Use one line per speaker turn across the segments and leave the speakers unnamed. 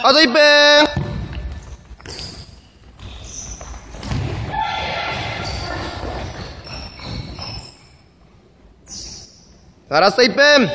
あと1分。さあラスト1分。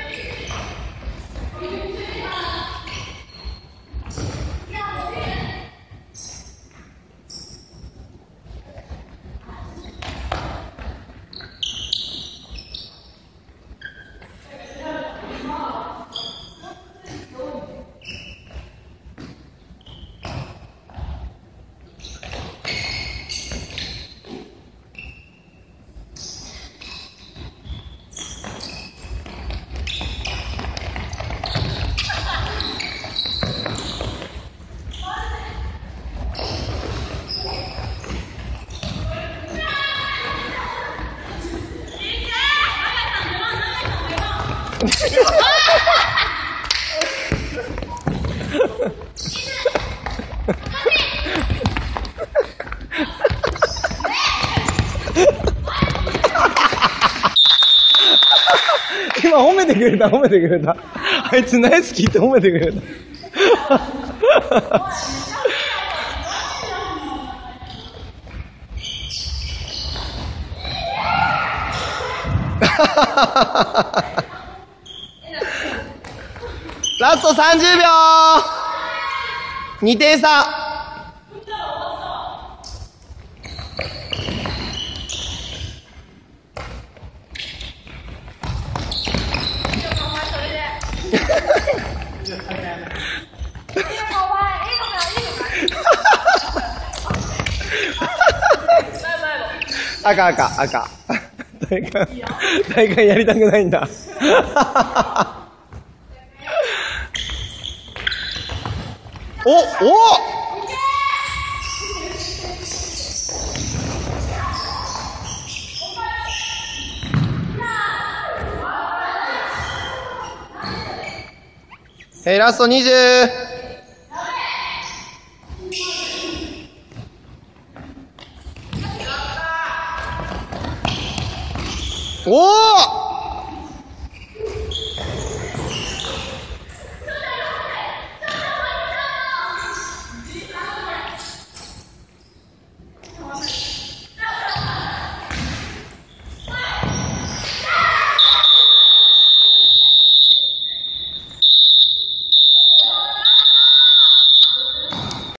今褒めてくれた、褒めてくれた。あいつナイスキーって褒めてくれた。ラスト30秒。2点差。赤赤赤。大会やりたくないんだ。おお。ラスト20。おお。